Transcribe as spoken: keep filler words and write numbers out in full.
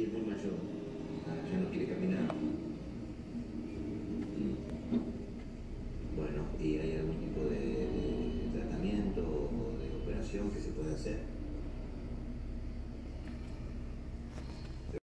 es muy mayor, ya no quiere caminar. Bueno, ¿y hay algún tipo de, de tratamiento o de operación que se puede hacer?